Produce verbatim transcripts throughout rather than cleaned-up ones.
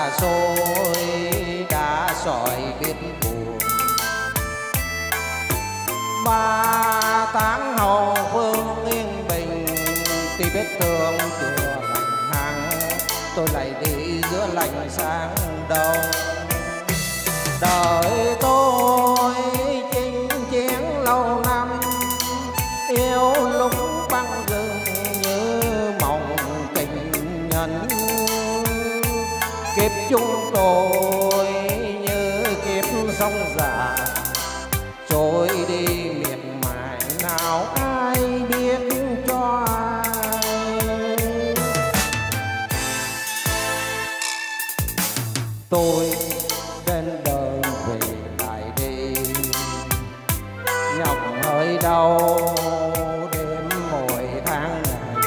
xa xôi đã sỏi biết buồn. Ba tháng hậu phương yên bình, tuy vết thương chưa lành hẳn, tôi lại đi giữa lạnh sáng đông. Đời tôi chinh chiến lâu năm, yêu lúc băng rừng như mộng tình nhân. Kiếp chúng tôi như kiếp sông dài, trôi đi miệt mài nào ai biết cho ai. Tôi đến đời về lại đi, nhọc hơi đau đêm mỗi tháng ngày.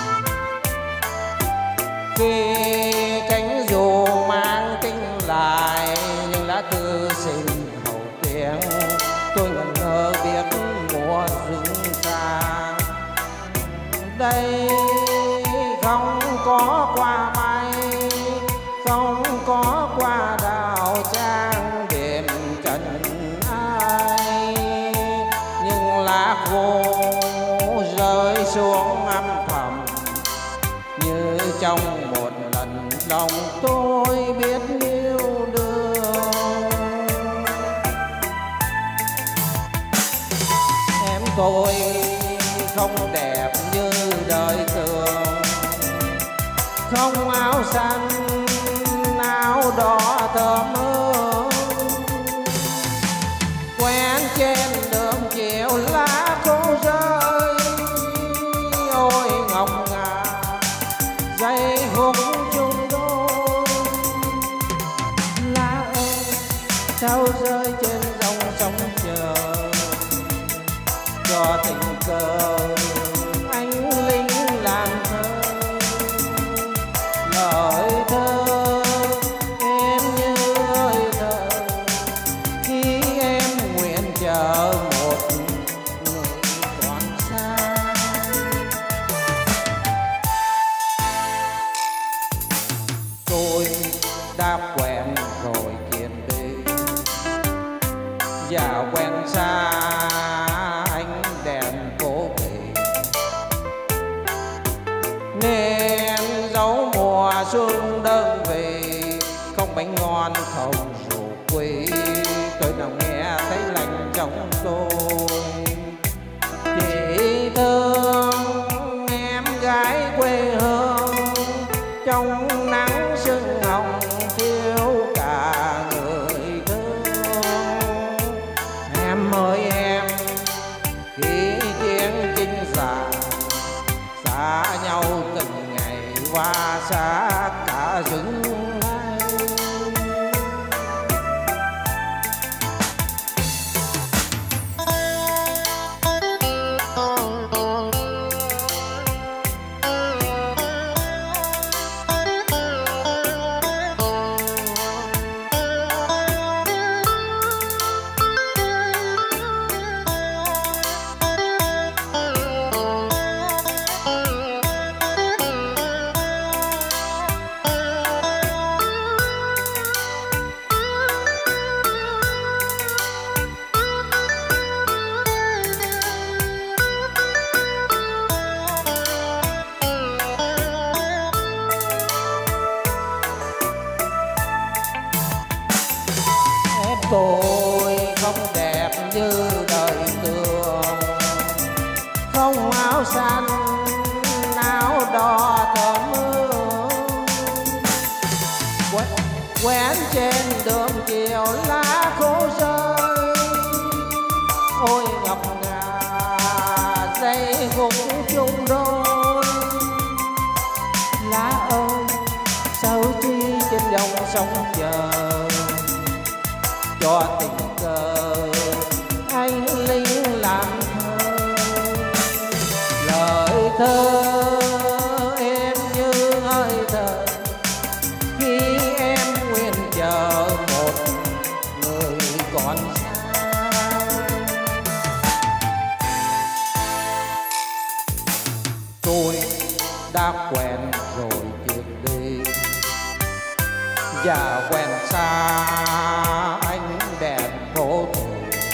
Khi cánh dù mang tinh lại những lá thư xin hậu tiếng, tôi ngẩn ngơ biết mùa rừng xa. Đây không có qua bay, không có qua đào trang điểm trần ai, nhưng lá khô rơi xuống âm thầm như trong một lần lòng tôi biết yêu đương. Em tôi không đẹp như đời thường, không áo xanh áo đỏ thơm hương, quen trên đường chiều lá khô rơi. Ôi ngọc ngà giây phút chung đôi, lá ơi sao rơi trên dòng sông chờ, cho tình cờ anh linh làm thơ. Lời thơ em như hơi thở, khi em nguyện chờ một người còn xa. Tôi đã quen rồi kiên đi, và quen xa ánh đèn cố kỵ, nên dấu mùa xuân đơn vị không bánh ngon không rượu quý. Tôi nào nghe thấy lạnh trong tôi, chỉ thương em gái quê hương trong nắng sương hồng thiếu cả người thương. Em ơi em, khi chiến chinh xa xa nhau từng ngày và xa cả rừng này. Tôi không đẹp như đời thường, không áo xanh áo đỏ thơm hương, quen trên đường chiều lá khô rơi. Ôi ngọc ngà giây phút chung đôi, lá ơi sao chi trên dòng sông chờ, cho tình cờ anh linh làm thơ. Lời thơ em như hơi thở, khi em nguyện chờ một người còn xa. Tôi đã quen rồi chuyện đi, và quen xa ánh đèn phố thị,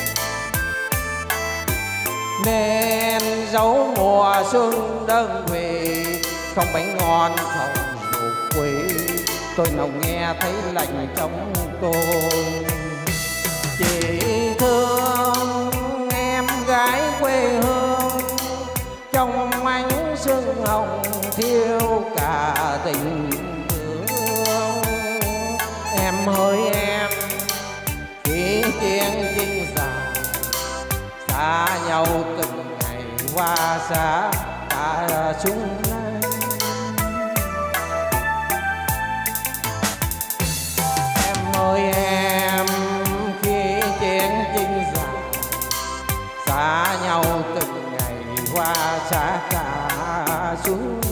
nên dấu mùa xuân đơn vị không bánh ngon không rượu quý, tôi nào nghe thấy lạnh trong tôi. Chỉ thương em gái quê hương trong ánh sương hồng thiếu cả tình thương. Em hỡi em khi chiến chinh dài xa nhau từng ngày qua xa cả chúng nay. Em ơi em khi chiến chinh dài xa nhau từng ngày qua xa cả xuống